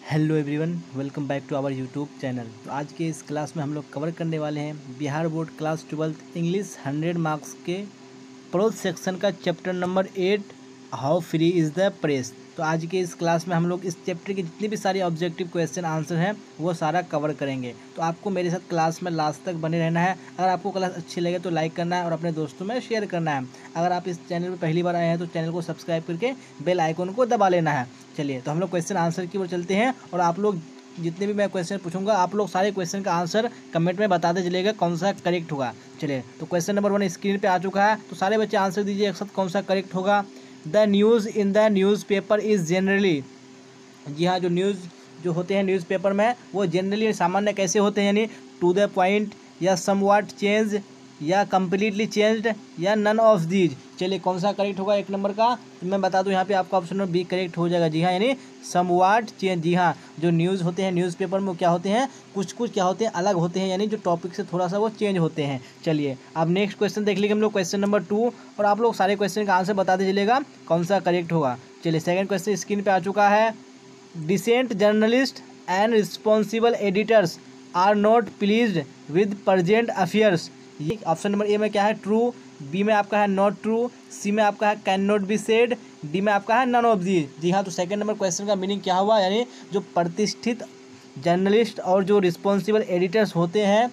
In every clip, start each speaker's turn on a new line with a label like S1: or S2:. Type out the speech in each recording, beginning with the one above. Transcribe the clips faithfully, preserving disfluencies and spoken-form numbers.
S1: Hello everyone, welcome back to our YouTube channel. तो आज के इस क्लास में हम लोग कवर करने वाले हैं Bihar board class twelfth English hundred marks के प्रोज सेक्शन का chapter number eight, how free is the press. तो आज के इस क्लास में हम लोग इस चैप्टर के जितने भी सारे ऑब्जेक्टिव क्वेश्चन आंसर हैं वो सारा कवर करेंगे। तो आपको मेरे साथ क्लास में लास्ट तक बने रहना है। अगर आपको क्लास अच्छी लगे तो लाइक करना है और अपने दोस्तों में शेयर करना है। अगर आप इस चैनल पर पहली बार आए हैं तो चैनल को सब्सक्राइब करके बेल आइकन को दबा लेना है। चलिए तो हम लोग क्वेश्चन आंसर की ओर चलते हैं और आप लोग जितने भी मैं क्वेश्चन पूछूंगा आप लोग सारे क्वेश्चन का आंसर कमेंट में बताते चलिएगा कौन सा करेक्ट होगा। चलिए तो क्वेश्चन नंबर वन स्क्रीन पे आ चुका है, तो सारे बच्चे आंसर दीजिए एक साथ कौन सा करेक्ट होगा। The news in the newspaper is generally, जी हाँ, जो न्यूज़ जो होते हैं न्यूज़पेपर में वो जनरली सामान्य कैसे होते हैं, यानी टू द पॉइंट या समव्हाट चेंज या कम्प्लीटली चेंज्ड या नन ऑफ दीज। चलिए कौन सा करेक्ट होगा एक नंबर का, तो मैं बता दूं यहाँ पे आपका ऑप्शन नंबर बी करेक्ट हो जाएगा। जी हाँ, यानी समव्हाट चेंज। जी हाँ, जो न्यूज़ होते हैं न्यूज़पेपर में क्या होते हैं, कुछ कुछ क्या होते हैं अलग होते हैं, यानी जो टॉपिक से थोड़ा सा वो चेंज होते हैं। चलिए अब नेक्स्ट क्वेश्चन देख लीजिए हम लोग, क्वेश्चन नंबर टू, और आप लोग सारे क्वेश्चन का आंसर बताते चलिएगा कौन सा करेक्ट होगा। चलिए सेकेंड क्वेश्चन स्क्रीन पर आ चुका है। Decent journalist and responsible editors are not pleased with present affairs. ये ऑप्शन नंबर ए में क्या है, ट्रू, बी में आपका है नॉट ट्रू, सी में आपका है cannot be said, D में आपका है नन ऑफ दीज। जी हाँ, तो सेकंड नंबर क्वेश्चन का मीनिंग क्या हुआ, यानी जो प्रतिष्ठित जर्नलिस्ट और जो रिस्पॉन्सिबल एडिटर्स होते हैं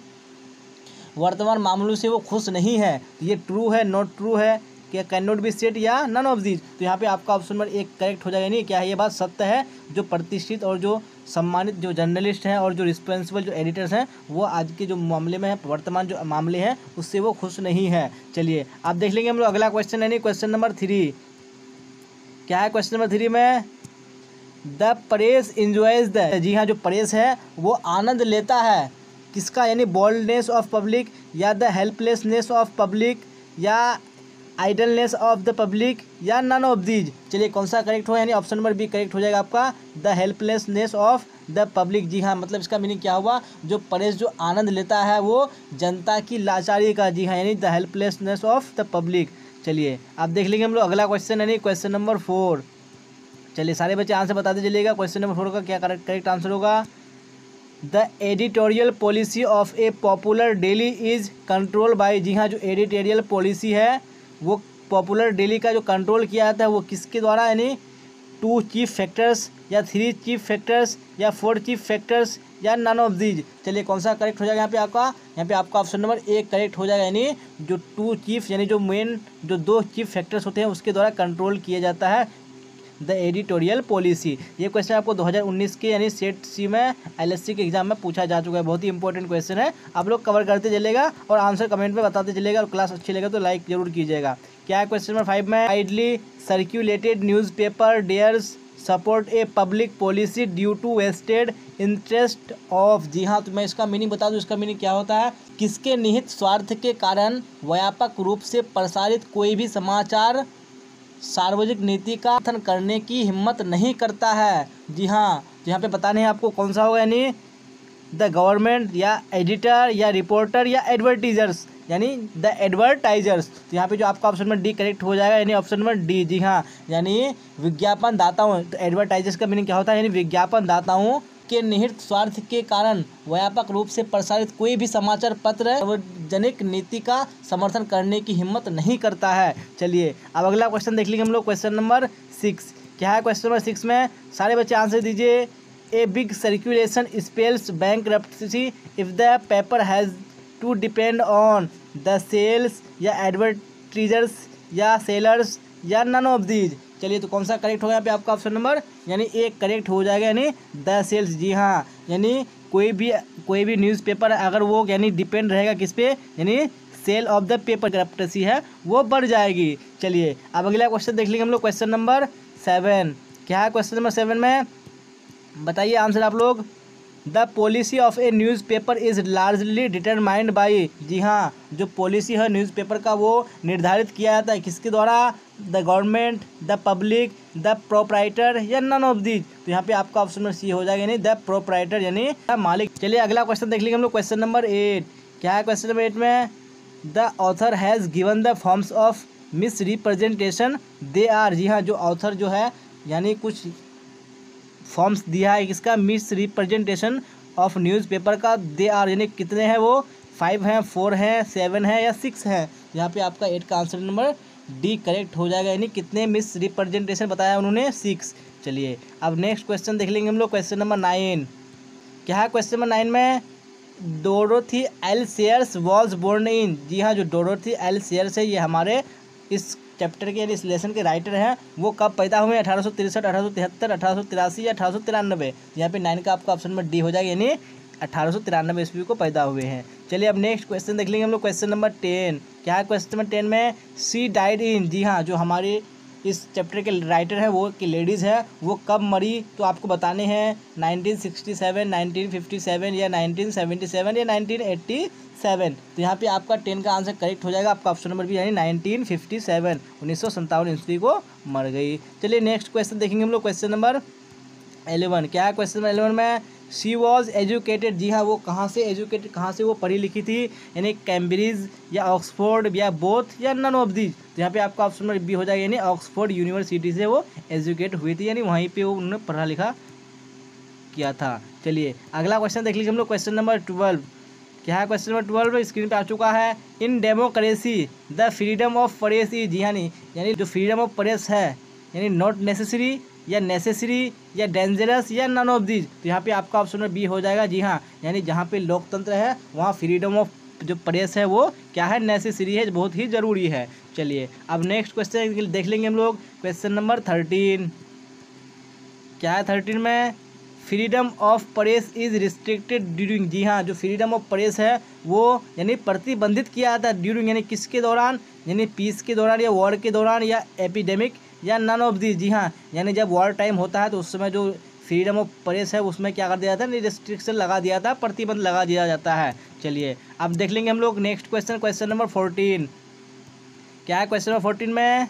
S1: वर्तमान मामलों से वो खुश नहीं है। तो ये ट्रू है, नॉट ट्रू है, क्या कैन नॉट बी सेड या नन ऑफ दीज। तो यहाँ पे आपका ऑप्शन नंबर एक करेक्ट हो जाएगा। नहीं क्या है, ये बात सत्य है, जो प्रतिष्ठित और जो सम्मानित जो जर्नलिस्ट हैं और जो रिस्पॉन्सिबल जो एडिटर्स हैं वो आज के जो मामले में है, वर्तमान जो मामले हैं उससे वो खुश नहीं है। चलिए आप देख लेंगे हम लोग अगला क्वेश्चन, यानी क्वेश्चन नंबर थ्री। क्या है क्वेश्चन नंबर थ्री में, द प्रेस इंजॉयज द, जी हाँ, जो प्रेस है वो आनंद लेता है किसका, यानी बोल्डनेस ऑफ पब्लिक या द हेल्पलेसनेस ऑफ पब्लिक या आइडलनेस ऑफ द पब्लिक या नन ऑफ दीज। चलिए कौन सा करेक्ट हो, यानी ऑप्शन नंबर बी करेक्ट हो जाएगा आपका, the helplessness of the public. जी हाँ, मतलब इसका मीनिंग क्या हुआ, जो प्रेस जो आनंद लेता है वो जनता की लाचारी का। जी हाँ, यानी the helplessness of the public. चलिए आप देख लेंगे हम लोग अगला क्वेश्चन, यानी क्वेश्चन नंबर फोर। चलिए सारे बच्चे आंसर बताते चलिएगा क्वेश्चन नंबर फोर का क्या करेक्ट करेक्ट आंसर होगा। The editorial policy of a popular daily is control by, जी हाँ, जो एडिटोरियल पॉलिसी है वो पॉपुलर डेली का जो कंट्रोल किया जाता है वो किसके द्वारा, यानी टू चीफ फैक्टर्स या थ्री चीफ फैक्टर्स या फोर चीफ फैक्टर्स या नन ऑफ दीज। चलिए कौन सा करेक्ट हो जाएगा यहाँ पे आपका, यहाँ पे आपका ऑप्शन नंबर एक करेक्ट हो जाएगा, यानी जो टू चीफ यानी जो मेन जो दो चीफ फैक्टर्स होते हैं उसके द्वारा कंट्रोल किया जाता है द एडिटोरियल पॉलिसी। ये क्वेश्चन आपको दो हज़ार उन्नीस के यानी सेट सी में एलएससी के एग्जाम में पूछा जा चुका है। बहुत ही इंपॉर्टेंट क्वेश्चन है, आप लोग कवर करते चलेगा और आंसर कमेंट में बताते चलेगा, और क्लास अच्छी लगे तो लाइक जरूर कीजिएगा। क्या है क्वेश्चन नंबर फाइव में, widely circulated newspaper dares support a public policy due to vested interest of. जी हाँ, तो मैं इसका मीनिंग बता दूँ, इसका मीनिंग क्या होता है, किसके निहित स्वार्थ के कारण व्यापक रूप से प्रसारित कोई भी समाचार सार्वजनिक नीति का समर्थन करने की हिम्मत नहीं करता है। जी हाँ, यहाँ पे बताने हैं आपको कौन सा होगा, यानी द गवर्नमेंट या एडिटर या रिपोर्टर या एडवर्टीजर्स, यानी द एडवर्टाइजर्स। तो यहाँ पे जो आपका ऑप्शन नंबर डी करेक्ट हो जाएगा, यानी ऑप्शन नंबर डी। जी हाँ, यानी विज्ञापन दाताओं, तो एडवर्टाइजर्स का मीनिंग क्या होता है, यानी विज्ञापन दाताओं के निहित स्वार्थ के कारण व्यापक रूप से प्रसारित कोई भी समाचार पत्र सार्वजनिक नीति का समर्थन करने की हिम्मत नहीं करता है। चलिए अब अगला क्वेश्चन देख लीजिए हम लोग, क्वेश्चन नंबर सिक्स। क्या है क्वेश्चन नंबर सिक्स में, सारे बच्चे आंसर दीजिए। A big circulation spells bankruptcy if the paper has to depend on the sales या एडवर्टीजर्स या सेलर्स या नन ऑफ दीज। चलिए तो कौन सा करेक्ट होगा यहाँ पे आपका ऑप्शन नंबर, यानी एक करेक्ट हो जाएगा, यानी द सेल्स। जी हाँ, यानी कोई भी कोई भी न्यूज़पेपर अगर वो यानी डिपेंड रहेगा किस पे, यानी सेल ऑफ द पेपर करप्टेसी है वो बढ़ जाएगी। चलिए अब अगला क्वेश्चन देख लेंगे हम लोग, क्वेश्चन नंबर सेवन। क्या है क्वेश्चन नंबर सेवन में, बताइए आंसर आप लोग। The policy of a newspaper is largely determined by. जी हाँ, जो पॉलिसी है न्यूज़पेपर का वो निर्धारित किया जाता है किसके द्वारा, the government, the public, the proprietor या नन ऑफ दीज। तो यहाँ पे आपका ऑप्शन नंबर सी हो जाएगा, यानी द प्रोप्राइटर यानी मालिक। चलिए अगला क्वेश्चन देख लीजिए हम लोग, क्वेश्चन नंबर एट। क्या है क्वेश्चन नंबर एट में, the author has given the forms of misrepresentation they are. जी हाँ, जो ऑथर जो है यानी कुछ फॉर्म्स दिया है किसका, मिस रिप्रेजेंटेशन ऑफ न्यूज़पेपर का। दे आर यानी कितने हैं वो, फाइव हैं, फोर हैं, सेवन है या सिक्स हैं। यहाँ पे आपका एट का आंसर नंबर डी करेक्ट हो जाएगा, यानी कितने मिस रिप्रेजेंटेशन बताया उन्होंने, सिक्स। चलिए अब नेक्स्ट क्वेश्चन देख लेंगे हम लोग, क्वेश्चन नंबर नाइन। क्या है क्वेश्चन नंबर नाइन में, Dorothy L Sayers was born in. जी हाँ, जो डोरोथी एल सेयर्स है ये हमारे इस चैप्टर के यानी इस लेसन के राइटर हैं, वो कब पैदा हुए, अठारह सौ तिरसठ, अठारह सौ तिहत्तर, अठारह सौ तिरासी या अठारह सौ तिरानबे। यहाँ पे नाइन का आपका ऑप्शन नंबर डी हो जाएगा, यानी अठारह सौ तिरानबे ईस्वी को पैदा हुए हैं। चलिए अब नेक्स्ट क्वेश्चन देख लेंगे हम लोग, क्वेश्चन नंबर टेन। क्या है क्वेश्चन नंबर टेन में, सी डाइड इन। जी हाँ, जो हमारी इस चैप्टर के राइटर है वो की लेडीज़ है, वो कब मरी, तो आपको बताने हैं nineteen sixty seven, nineteen fifty seven या नाइनटीन सेवेंटी सेवन या नाइनटीन एट्टी सेवन। तो यहाँ पे आपका टेन का आंसर करेक्ट हो जाएगा, आपका ऑप्शन नंबर भी यानी नाइनटीन फिफ्टी सेवन, उन्नीस सौ सत्तावन ईस्वी को मर गई। चलिए नेक्स्ट क्वेश्चन देखेंगे हम लोग, क्वेश्चन नंबर एलेवन। क्या है क्वेश्चन नंबर एलेवन में, शी वॉज एजुकेटेड। जी हाँ, वो कहाँ से एजुकेटेड, कहाँ से वो पढ़ी लिखी थी, यानी कैम्ब्रिज या ऑक्सफोर्ड या बोथ या नन ऑफ दीज। तो यहाँ पे आपका ऑप्शन नंबर बी हो जाएगा, यानी ऑक्सफोर्ड यूनिवर्सिटी से वो एजुकेट हुई थी, यानी वहीं पे वो उन्होंने पढ़ा लिखा किया था। चलिए अगला क्वेश्चन देख लीजिए हम लोग, क्वेश्चन नंबर ट्वेल्व। क्या है क्वेश्चन नंबर ट्वेल्व, स्क्रीन पे आ चुका है। In democracy the freedom of press is. जी हाँ, नहीं यानी जो फ्रीडम ऑफ प्रेस है, यानी नॉट नेसेसरी या नेसेसरी या डेंजरस या नन ऑफ दीज। तो यहाँ पे आपका ऑप्शन नंबर बी हो जाएगा। जी हाँ, यानी जहाँ पे लोकतंत्र है वहाँ फ्रीडम ऑफ जो प्रेस है वो क्या है, नेसेसरी है, बहुत ही ज़रूरी है। चलिए अब नेक्स्ट क्वेश्चन देख लेंगे हम लोग, क्वेश्चन नंबर थर्टीन। क्या है थर्टीन में, freedom of press is restricted during. जी हाँ, जो फ्रीडम ऑफ प्रेस है वो यानी प्रतिबंधित किया जाता है ड्यूरिंग, यानी किसके दौरान, यानी पीस के दौरान या वॉर के दौरान या एपिडेमिक या नन ऑफ दिस। जी हाँ, यानी जब वॉर टाइम होता है तो उस समय जो फ्रीडम ऑफ प्रेस है उसमें क्या कर दिया जाता है, रिस्ट्रिक्शन लगा दिया जाता है, प्रतिबंध लगा दिया जाता है। चलिए अब देख लेंगे हम लोग next question, question number fourteen. क्या है क्वेश्चन नंबर फोर्टीन में,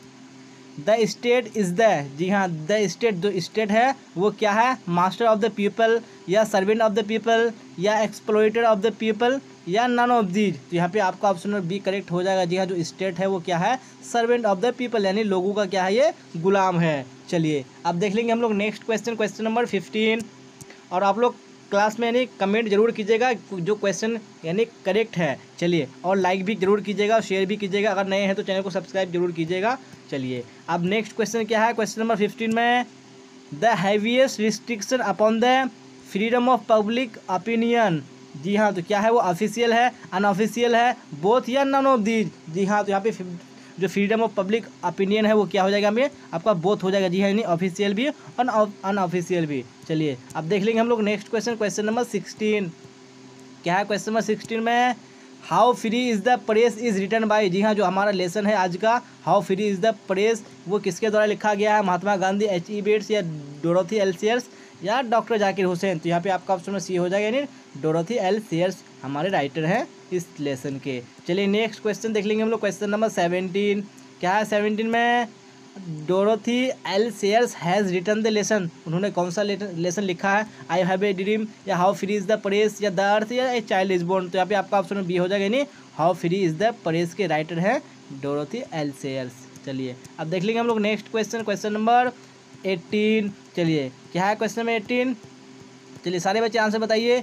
S1: द स्टेट इज़ द। जी हाँ, द स्टेट जो स्टेट है वो क्या है, मास्टर ऑफ द पीपल या सर्वेंट ऑफ द पीपल या एक्सप्लॉइटर ऑफ द पीपल या नन ऑफ दीज। तो यहाँ पे आपका ऑप्शन नंबर बी करेक्ट हो जाएगा। जी हाँ, जो स्टेट है वो क्या है, सर्वेंट ऑफ द पीपल, यानी लोगों का क्या है, ये गुलाम है। चलिए अब देख लेंगे हम लोग next question, question number fifteen. और आप लोग क्लास में यानी कमेंट जरूर कीजिएगा जो क्वेश्चन यानी करेक्ट है। चलिए और लाइक भी जरूर कीजिएगा, शेयर भी कीजिएगा, अगर नए हैं तो चैनल को सब्सक्राइब जरूर कीजिएगा। चलिए अब नेक्स्ट क्वेश्चन क्या है, क्वेश्चन नंबर फिफ्टीन में, the heaviest restriction upon the freedom of public opinion. जी हाँ, तो क्या है वो, ऑफिशियल है, अनऑफिशियल है, बोथ या नन ऑफ दीज। जी हाँ, तो यहाँ पे जो फ्रीडम ऑफ पब्लिक ओपिनियन है वो क्या हो जाएगा, हमें आपका बोथ हो जाएगा। जी हाँ, यानी ऑफिशियल भी और अनऑफिशियल भी। चलिए अब देख लेंगे हम लोग next question, question number sixteen. क्या है क्वेश्चन नंबर सिक्सटीन में, how free is the press is written by. जी हाँ, जो हमारा लेसन है आज का, how free is the press, वो किसके द्वारा लिखा गया है, Mahatma Gandhi, H E Bates या डोरोथी एल सेयर्स या डॉक्टर जाकिर हुसैन। तो यहाँ पे आपका ऑप्शन में सी हो जाएगा, यानी डोरोथी एल सेयर्स हमारे राइटर हैं इस लेसन के। चलिए नेक्स्ट क्वेश्चन देख लेंगे हम लोग, क्वेश्चन नंबर सेवेंटीन। क्या है सेवेंटीन में, Dorothy L Sayers has written the lesson. उन्होंने कौन सा लेसन लिखा है, आई हैव ए ड्रीम या how free is the press या द अर्थ या ए चाइल्ड इज बोर्न। तो यहाँ पे आपका ऑप्शन बी हो जाएगा, यानी how free is the press के राइटर हैं डोरोथी एल सेयर्स। चलिए अब देख लेंगे हम लोग next question, question number eighteen. चलिए क्या है क्वेश्चन नंबर एटीन, चलिए सारे बच्चे आंसर बताइए।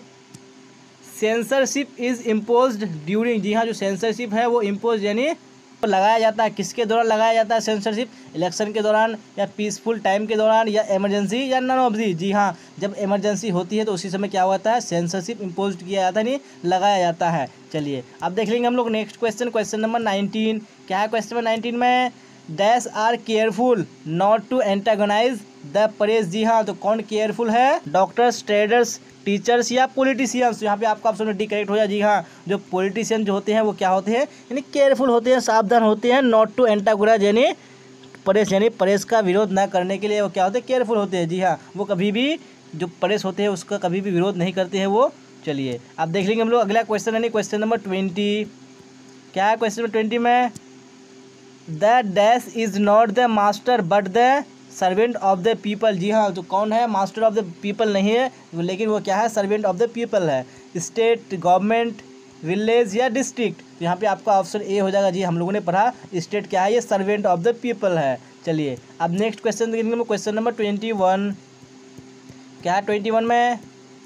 S1: Censorship is imposed during. जी हाँ, जो सेंसरशिप है वो इम्पोज यानी लगाया जाता है, किसके दौरान लगाया जाता है सेंसरशिप, इलेक्शन के दौरान या पीसफुल टाइम के दौरान या इमरजेंसी या नन ऑफ दी। जी हाँ, जब इमरजेंसी होती है तो उसी समय क्या होता है, सेंसरशिप इम्पोज किया जाता है, नहीं लगाया जाता है। चलिए अब देख लेंगे हम लोग next question, question number nineteen. क्या है क्वेश्चन नंबर नाइनटीन में, dash are careful not to antagonise the press. जी हाँ, तो कौन केयरफुल है, डॉक्टर्स, ट्रेडर्स, टीचर्स या पॉलिटिशियंस। यहाँ पे आपका ऑप्शन डी करेक्ट हो जाए। जी हाँ, जो पॉलिटिशियन जो होते हैं वो क्या होते हैं, यानी केयरफुल होते हैं, सावधान होते हैं, नॉट टू एंटागोनाइज यानी प्रेस यानी प्रेस का विरोध ना करने के लिए वो क्या होते हैं, केयरफुल होते हैं। जी हाँ, वो कभी भी जो प्रेस होते हैं उसका कभी भी विरोध नहीं करते हैं वो। चलिए अब देख लेंगे हम लोग अगला क्वेश्चन, यानी क्वेश्चन नंबर ट्वेंटी। क्या है क्वेश्चन नंबर ट्वेंटी में, the dash is not the master but the servant of the people. जी हाँ, तो कौन है, मास्टर ऑफ द पीपल नहीं है, लेकिन वो क्या है, सर्वेंट ऑफ द पीपल है। स्टेट, गवर्नमेंट, विलेज या डिस्ट्रिक्ट। तो यहाँ पे आपका ऑप्शन ए हो जाएगा। जी हम लोगों ने पढ़ा स्टेट क्या है, ये सर्वेंट ऑफ द पीपल है। चलिए अब नेक्स्ट क्वेश्चन देखेंगे, क्वेश्चन नंबर ट्वेंटी वन। क्या है ट्वेंटी वन में,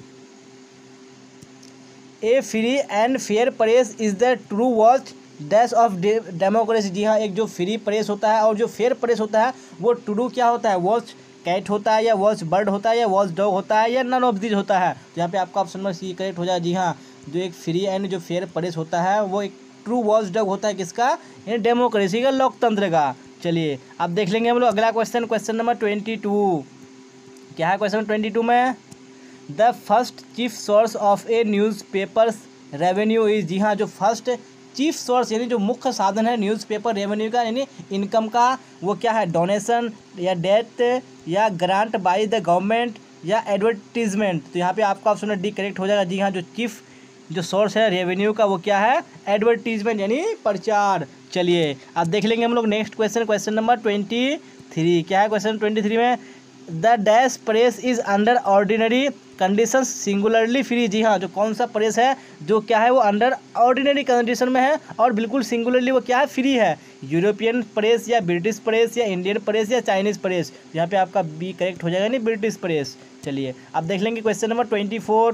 S1: a free and fair press is the true watch dash of democracy. जी हाँ, एक जो फ्री प्रेस होता है और जो फेयर प्रेस होता है वो ट्रू क्या होता है, वॉच कैट होता है या वॉच बर्ड होता है या वॉच डॉग होता है या नन ऑफ दीज होता है। तो यहाँ पे आपका ऑप्शन नंबर सी करेक्ट हो जाए। जी हाँ, जो एक फ्री एंड जो फेयर प्रेस होता है वो एक ट्रू वॉच डॉग होता है, किसका, यानी डेमोक्रेसी का, लोकतंत्र का। चलिए अब देख लेंगे हम लोग अगला question, question number twenty two. क्या है क्वेश्चन ट्वेंटी टू में, the first chief source of a newspapers revenue is. जी हाँ, जो फर्स्ट चीफ सोर्स यानी जो मुख्य साधन है न्यूज़पेपर रेवेन्यू का यानी इनकम का, वो क्या है, डोनेशन या डेट या ग्रांट बाय द गवर्नमेंट या एडवर्टीजमेंट। तो यहाँ पे आपका ऑप्शन डी करेक्ट हो जाएगा। जी हाँ, जो चीफ जो सोर्स है रेवेन्यू का वो क्या है, एडवर्टीजमेंट यानी प्रचार। चलिए अब देख लेंगे हम लोग next question, question number twenty three. क्या है क्वेश्चन ट्वेंटी थ्री में, the dash press is under ordinary conditions singularly free. जी हाँ, जो कौन सा प्रेस है जो क्या है वो अंडर ऑर्डिनरी कंडीशन में है और बिल्कुल सिंगुलरली वो क्या है, फ्री है, यूरोपियन प्रेस या ब्रिटिश प्रेस या इंडियन प्रेस या चाइनीज़ प्रेस। यहाँ पे आपका बी करेक्ट हो जाएगा, नहीं ब्रिटिश प्रेस। चलिए अब देख लेंगे क्वेश्चन नंबर ट्वेंटी फोर।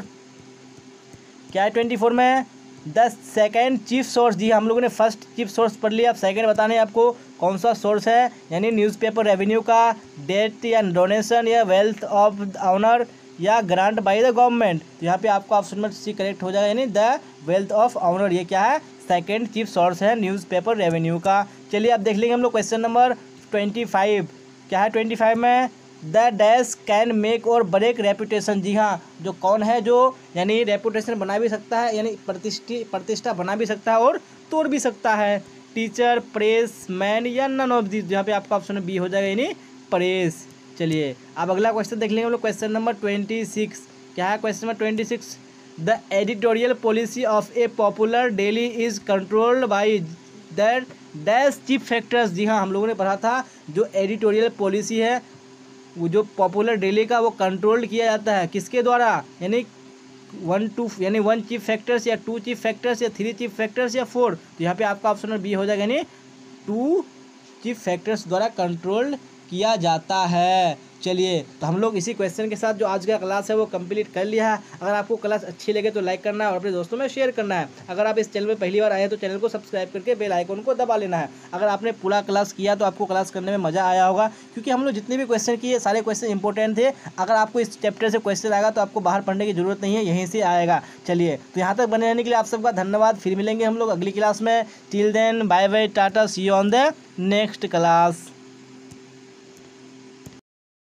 S1: क्या है ट्वेंटी फोर में, द सेकेंड चीफ सोर्स। जी हम लोगों ने फर्स्ट चीफ सोर्स पढ़ लिया, अब सेकेंड बताने हैं आपको कौन सा सोर्स है, यानी न्यूज़पेपर रेवेन्यू का, डेट या डोनेशन या वेल्थ ऑफ ऑनर या ग्रांट बाय द गवर्नमेंट। तो यहाँ पे आपका ऑप्शन नंबर सी करेक्ट हो जाएगा, यानी द वेल्थ ऑफ ऑनर, ये क्या है, सेकेंड चीफ सोर्स है न्यूज़पेपर रेवेन्यू का। चलिए अब देख लेंगे हम लोग क्वेश्चन नंबर ट्वेंटी फाइव। क्या है ट्वेंटी फाइव में, the dash can make or break reputation. जी हाँ, जो कौन है जो यानी रेपुटेशन बना भी सकता है, यानी प्रतिष्ठि प्रतिष्ठा बना भी सकता है और तोड़ भी सकता है, टीचर, प्रेस मैन या नन ऑफ दिस। यहाँ पे आपका ऑप्शन बी हो जाएगा, यानी प्रेस। चलिए अब अगला क्वेश्चन देख लेंगे हम लोग, क्वेश्चन नंबर ट्वेंटी सिक्स। क्या है question number twenty six, the editorial policy of a popular daily is controlled by that dash chief factors. जी हाँ, हम लोगों ने पढ़ा था जो एडिटोरियल पॉलिसी है वो जो पॉपुलर डेली का वो कंट्रोल किया जाता है किसके द्वारा, यानी वन टू यानी वन चीफ फैक्टर्स या टू चीफ फैक्टर्स या थ्री चीफ फैक्टर्स या फोर। तो यहाँ पे आपका ऑप्शन बी हो जाएगा, यानी टू चीफ फैक्टर्स द्वारा कंट्रोल किया जाता है। चलिए तो हम लोग इसी क्वेश्चन के साथ जो आज का क्लास है वो कंप्लीट कर लिया है। अगर आपको क्लास अच्छी लगे तो लाइक करना है और अपने दोस्तों में शेयर करना है। अगर आप इस चैनल में पहली बार आए हैं तो चैनल को सब्सक्राइब करके बेल आइकन को दबा लेना है। अगर आपने पूरा क्लास किया तो आपको क्लास करने में मज़ा आया होगा, क्योंकि हम लोग जितने भी क्वेश्चन किए सारे क्वेश्चन इंपॉर्टेंट थे। अगर आपको इस चैप्टर से क्वेश्चन आएगा तो आपको बाहर पढ़ने की जरूरत नहीं है, यहीं से आएगा। चलिए तो यहाँ तक बने रहने के लिए आप सबका धन्यवाद। फिर मिलेंगे हम लोग अगली क्लास में। Till then bye bye, tata, see you on the next class.